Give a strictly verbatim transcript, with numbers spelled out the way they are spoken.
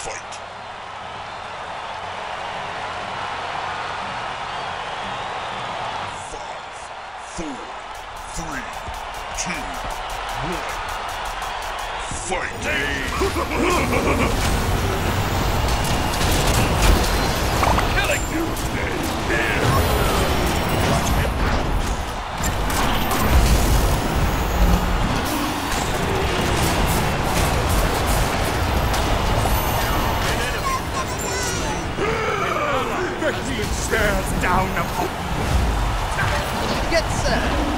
Fight. Five, four, three, two, one. Fight! Killing Doomsday! Here! The heat stares down upon you. Get set!